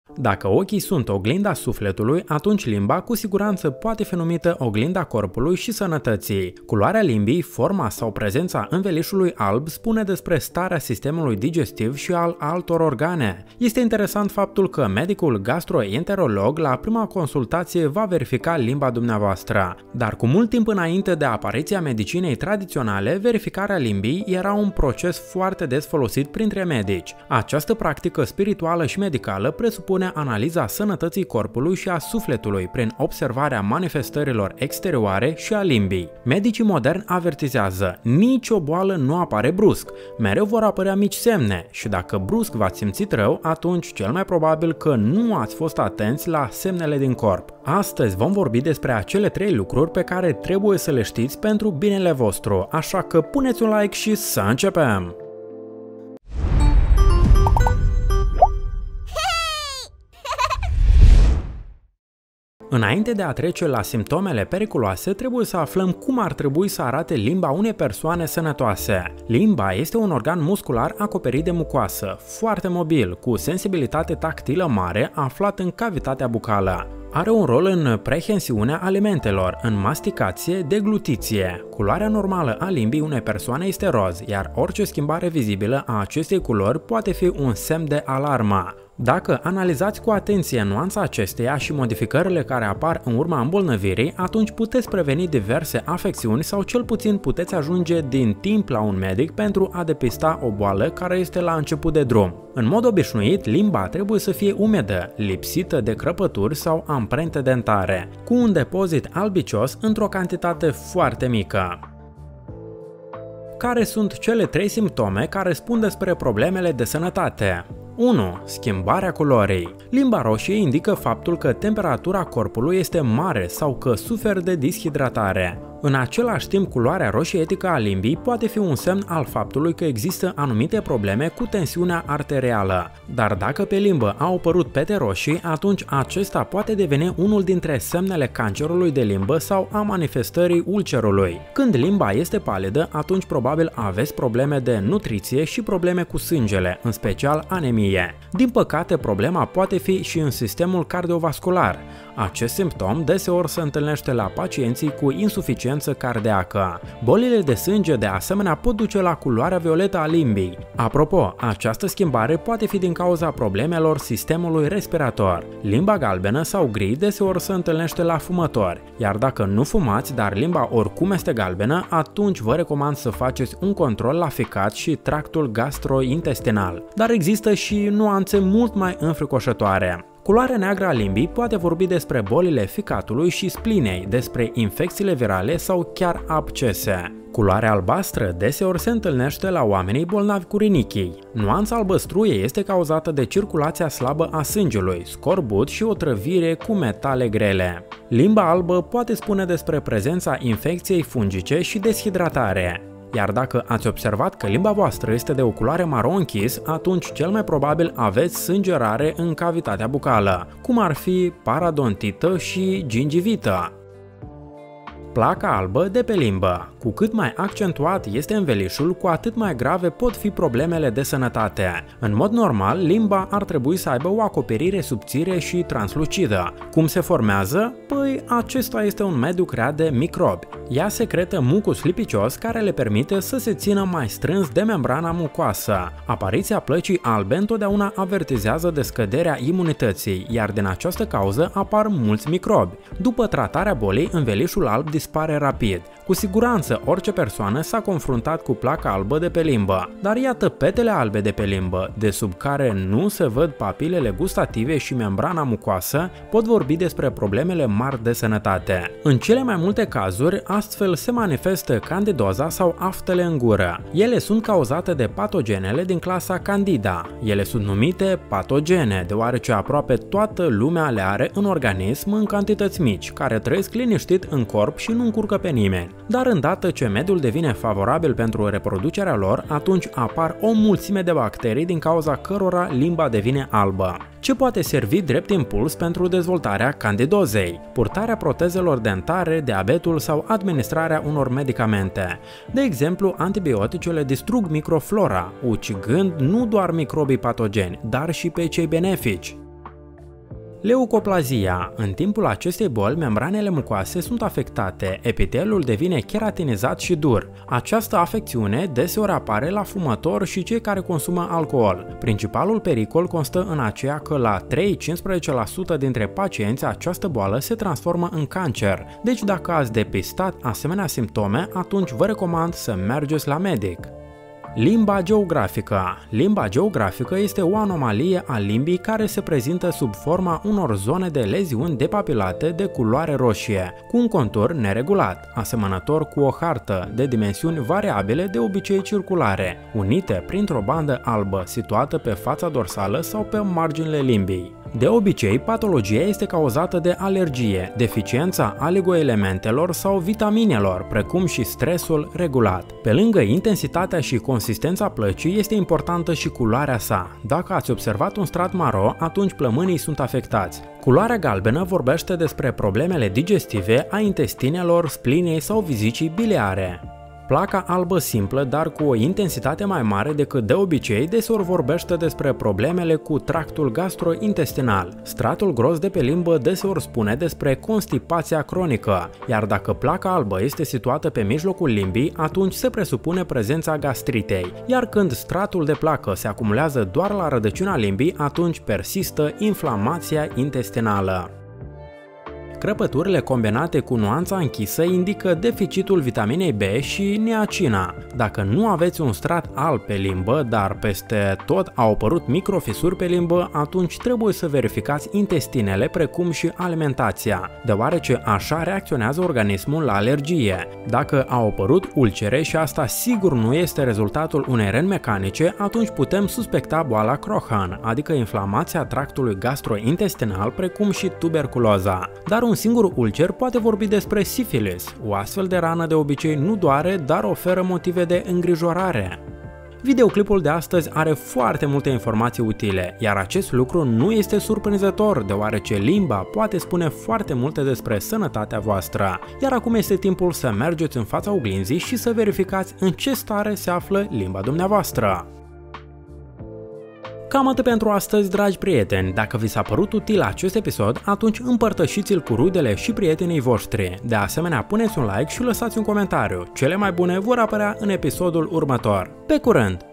Dacă ochii sunt oglinda sufletului, atunci limba cu siguranță poate fi numită oglinda corpului și sănătății. Culoarea limbii, forma sau prezența învelișului alb spune despre starea sistemului digestiv și al altor organe. Este interesant faptul că medicul gastroenterolog la prima consultație va verifica limba dumneavoastră. Dar cu mult timp înainte de apariția medicinei tradiționale, verificarea limbii era un proces foarte des folosit printre medici. Această practică spirituală și medicală presupune analiza sănătății corpului și a sufletului prin observarea manifestărilor exterioare și a limbii. Medicii moderni avertizează: nicio boală nu apare brusc, mereu vor apărea mici semne și dacă brusc v-ați simțit rău, atunci cel mai probabil că nu ați fost atenți la semnele din corp. Astăzi vom vorbi despre acele 3 lucruri pe care trebuie să le știți pentru binele vostru, așa că puneți un like și să începem! Înainte de a trece la simptomele periculoase, trebuie să aflăm cum ar trebui să arate limba unei persoane sănătoase. Limba este un organ muscular acoperit de mucoasă, foarte mobil, cu sensibilitate tactilă mare, aflat în cavitatea bucală. Are un rol în prehensiunea alimentelor, în masticație, deglutiție. Culoarea normală a limbii unei persoane este roz, iar orice schimbare vizibilă a acestei culori poate fi un semn de alarmă. Dacă analizați cu atenție nuanța acesteia și modificările care apar în urma îmbolnăvirii, atunci puteți preveni diverse afecțiuni sau cel puțin puteți ajunge din timp la un medic pentru a depista o boală care este la început de drum. În mod obișnuit, limba trebuie să fie umedă, lipsită de crăpături sau amprente dentare, cu un depozit albicios într-o cantitate foarte mică. Care sunt cele 3 simptome care spun despre problemele de sănătate? 1. Schimbarea culorii. Limba roșie indică faptul că temperatura corpului este mare sau că suferi de dishidratare. În același timp, culoarea roșietică a limbii poate fi un semn al faptului că există anumite probleme cu tensiunea arterială. Dar dacă pe limbă au apărut pete roșii, atunci acesta poate deveni unul dintre semnele cancerului de limbă sau a manifestării ulcerului. Când limba este palidă, atunci probabil aveți probleme de nutriție și probleme cu sângele, în special anemie. Din păcate, problema poate fi și în sistemul cardiovascular. Acest simptom deseori se întâlnește la pacienții cu insuficiență cardiacă. Bolile de sânge de asemenea pot duce la culoarea violetă a limbii. Apropo, această schimbare poate fi din cauza problemelor sistemului respirator. Limba galbenă sau gri deseori se întâlnește la fumători, iar dacă nu fumați, dar limba oricum este galbenă, atunci vă recomand să faceți un control la ficat și tractul gastrointestinal. Dar există și nuanțe mult mai înfricoșătoare. Culoarea neagră a limbii poate vorbi despre bolile ficatului și splinei, despre infecțiile virale sau chiar abcese. Culoarea albastră deseori se întâlnește la oamenii bolnavi cu rinichii. Nuanța albăstruie este cauzată de circulația slabă a sângelui, scorbut și otrăvire cu metale grele. Limba albă poate spune despre prezența infecției fungice și deshidratare. Iar dacă ați observat că limba voastră este de o culoare maro închis, atunci cel mai probabil aveți sângerare în cavitatea bucală, cum ar fi paradontită și gingivită. Placa albă de pe limbă. Cu cât mai accentuat este învelișul, cu atât mai grave pot fi problemele de sănătate. În mod normal, limba ar trebui să aibă o acoperire subțire și translucidă. Cum se formează? Păi, acesta este un mediu creat de microbi. Ea secretă mucus lipicios care le permite să se țină mai strâns de membrana mucoasă. Apariția plăcii albe întotdeauna avertizează de scăderea imunității, iar din această cauză apar mulți microbi. După tratarea bolii, învelișul alb dispare rapid. Cu siguranță orice persoană s-a confruntat cu placa albă de pe limbă, dar iată petele albe de pe limbă, de sub care nu se văd papilele gustative și membrana mucoasă, pot vorbi despre problemele mari de sănătate. În cele mai multe cazuri, astfel se manifestă candidoza sau aftele în gură. Ele sunt cauzate de patogenele din clasa Candida. Ele sunt numite patogene, deoarece aproape toată lumea le are în organism în cantități mici, care trăiesc liniștit în corp și nu încurcă pe nimeni. Dar îndată ce mediul devine favorabil pentru reproducerea lor, atunci apar o mulțime de bacterii din cauza cărora limba devine albă. Ce poate servi drept impuls pentru dezvoltarea candidozei? Purtarea protezelor dentare, diabetul sau administrarea unor medicamente. De exemplu, antibioticele distrug microflora, ucigând nu doar microbii patogeni, dar și pe cei benefici. Leucoplazia. În timpul acestei boli, membranele mucoase sunt afectate, epitelul devine cheratinizat și dur. Această afecțiune deseori apare la fumători și cei care consumă alcool. Principalul pericol constă în aceea că la 3-15% dintre pacienți această boală se transformă în cancer. Deci dacă ați depistat asemenea simptome, atunci vă recomand să mergeți la medic. Limba geografică. Limba geografică este o anomalie a limbii care se prezintă sub forma unor zone de leziuni depapilate de culoare roșie, cu un contur neregulat, asemănător cu o hartă de dimensiuni variabile, de obicei circulare, unite printr-o bandă albă situată pe fața dorsală sau pe marginile limbii. De obicei, patologia este cauzată de alergie, deficiența oligoelementelor sau vitaminelor, precum și stresul regulat. Pe lângă intensitatea și consistența plăcii, este importantă și culoarea sa. Dacă ați observat un strat maro, atunci plămânii sunt afectați. Culoarea galbenă vorbește despre problemele digestive a intestinelor, splinei sau vizicii biliare. Placa albă simplă, dar cu o intensitate mai mare decât de obicei, deseori vorbește despre problemele cu tractul gastrointestinal. Stratul gros de pe limbă deseori spune despre constipația cronică, iar dacă placa albă este situată pe mijlocul limbii, atunci se presupune prezența gastritei, iar când stratul de placă se acumulează doar la rădăcina limbii, atunci persistă inflamația intestinală. Crăpăturile combinate cu nuanța închisă indică deficitul vitaminei B și niacina. Dacă nu aveți un strat alb pe limbă, dar peste tot au apărut microfisuri pe limbă, atunci trebuie să verificați intestinele precum și alimentația, deoarece așa reacționează organismul la alergie. Dacă au apărut ulcere și asta sigur nu este rezultatul unei răni mecanice, atunci putem suspecta boala Crohn, adică inflamația tractului gastrointestinal precum și tuberculoza. Dar un singur ulcer poate vorbi despre sifilis. O astfel de rană de obicei nu doare, dar oferă motive de îngrijorare. Videoclipul de astăzi are foarte multe informații utile, iar acest lucru nu este surprinzător, deoarece limba poate spune foarte multe despre sănătatea voastră. Iar acum este timpul să mergeți în fața oglinzii și să verificați în ce stare se află limba dumneavoastră. Cam atât pentru astăzi, dragi prieteni. Dacă vi s-a părut util acest episod, atunci împărtășiți-l cu rudele și prietenii voștri. De asemenea, puneți un like și lăsați un comentariu. Cele mai bune vor apărea în episodul următor. Pe curând!